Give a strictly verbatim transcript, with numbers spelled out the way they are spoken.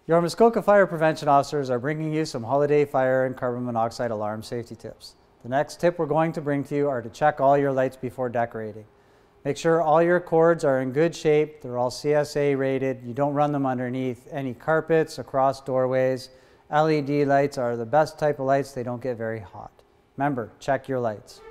Your Muskoka Fire Prevention Officers are bringing you some holiday fire and carbon monoxide alarm safety tips. The next tip we're going to bring to you are to check all your lights before decorating. Make sure all your cords are in good shape, they're all C S A rated, you don't run them underneath any carpets, across doorways. L E D lights are the best type of lights, they don't get very hot. Remember, check your lights.